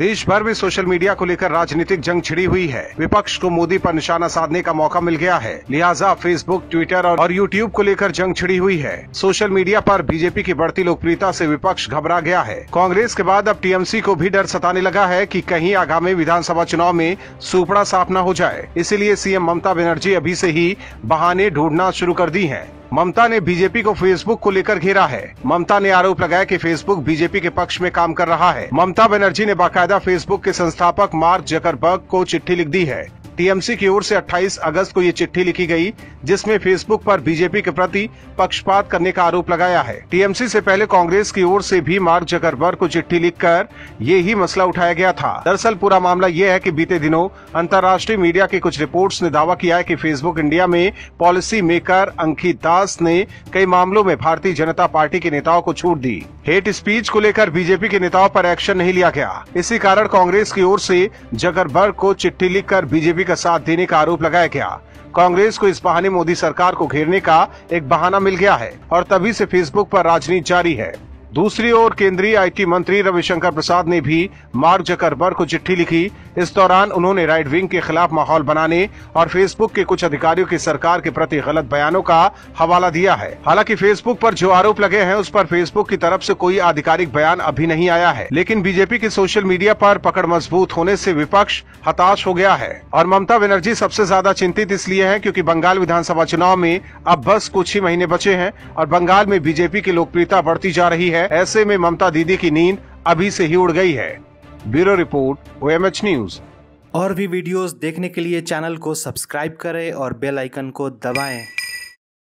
देश भर में सोशल मीडिया को लेकर राजनीतिक जंग छिड़ी हुई है। विपक्ष को मोदी पर निशाना साधने का मौका मिल गया है, लिहाजा फेसबुक, ट्विटर और यूट्यूब को लेकर जंग छिड़ी हुई है। सोशल मीडिया पर बीजेपी की बढ़ती लोकप्रियता से विपक्ष घबरा गया है। कांग्रेस के बाद अब टीएमसी को भी डर सताने लगा है कि कहीं आगामी विधानसभा चुनाव में सूपड़ा साफ न हो जाए। इसीलिए सीएम ममता बनर्जी अभी से ही बहाने ढूंढना शुरू कर दी हैं। ममता ने बीजेपी को फेसबुक को लेकर घेरा है। ममता ने आरोप लगाया कि फेसबुक बीजेपी के पक्ष में काम कर रहा है। ममता बनर्जी ने बाकायदा फेसबुक के संस्थापक मार्क जकरबर्ग को चिट्ठी लिख दी है। टीएमसी की ओर से 28 अगस्त को ये चिट्ठी लिखी गई, जिसमें फेसबुक पर बीजेपी के प्रति पक्षपात करने का आरोप लगाया है। टीएमसी से पहले कांग्रेस की ओर से भी मार्क जकरबर्ग को चिट्ठी लिखकर ये ही मसला उठाया गया था। दरअसल पूरा मामला ये है कि बीते दिनों अंतर्राष्ट्रीय मीडिया की कुछ रिपोर्ट्स ने दावा किया है कि फेसबुक इंडिया में पॉलिसी मेकर अंकित दास ने कई मामलों में भारतीय जनता पार्टी के नेताओं को छूट दी। हेट स्पीच को लेकर बीजेपी के नेताओं पर एक्शन नहीं लिया गया। इसी कारण कांग्रेस की ओर से जकरबर्ग को चिट्ठी लिखकर बीजेपी का साथ देने का आरोप लगाया गया। कांग्रेस को इस बहाने मोदी सरकार को घेरने का एक बहाना मिल गया है और तभी से फेसबुक पर राजनीति जारी है। दूसरी ओर केंद्रीय आईटी मंत्री रविशंकर प्रसाद ने भी मार्क जकरबर्ग को चिट्ठी लिखी। इस दौरान उन्होंने राइट विंग के खिलाफ माहौल बनाने और फेसबुक के कुछ अधिकारियों की सरकार के प्रति गलत बयानों का हवाला दिया है। हालांकि फेसबुक पर जो आरोप लगे हैं उस पर फेसबुक की तरफ से कोई आधिकारिक बयान अभी नहीं आया है, लेकिन बीजेपी की सोशल मीडिया पर पकड़ मजबूत होने से विपक्ष हताश हो गया है और ममता बनर्जी सबसे ज्यादा चिंतित इसलिए है क्योंकि बंगाल विधानसभा चुनाव में अब बस कुछ ही महीने बचे हैं और बंगाल में बीजेपी की लोकप्रियता बढ़ती जा रही है। ऐसे में ममता दीदी की नींद अभी से ही उड़ गई है। Bureau report, OMH news. और भी वीडियोस देखने के लिए चैनल को सब्सक्राइब करें और बेल आइकन को दबाएं।